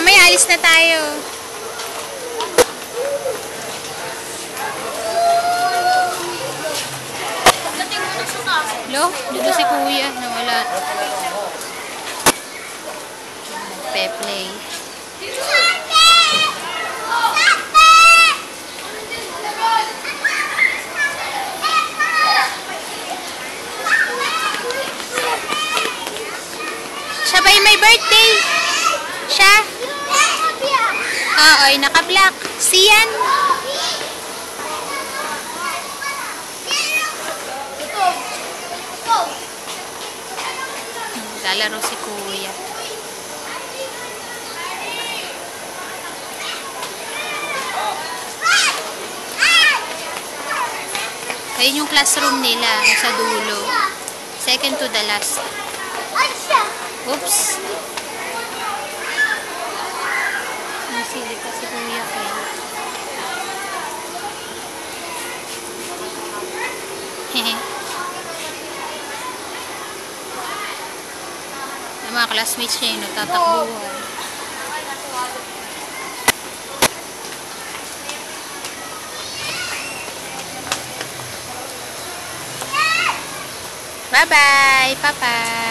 Mamaya alis na tayo. Lo, dito si kuya. Nawala. Pe-play. Siya ba'y may birthday? Siya? Oo, naka-black. Siyan? Lalaro si kuya. Ayun yung classroom nila sa dulo. Second to the last. Oops. Nasili pa si kuya kayo. Hehe. Yung mga classmates niya yung nagtatakbuhan. Bye-bye! Bye-bye!